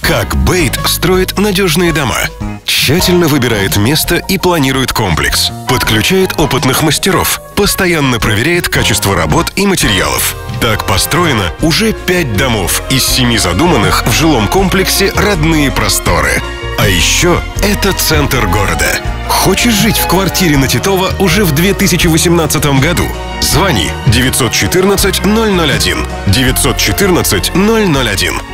Как Бэйт строит надежные дома. Тщательно выбирает место и планирует комплекс. Подключает опытных мастеров. Постоянно проверяет качество работ и материалов. Так построено уже 5 домов из 7 задуманных в жилом комплексе «Родные просторы». А еще это центр города. Хочешь жить в квартире на Титова уже в 2018 году? Звони 914 001 914 001.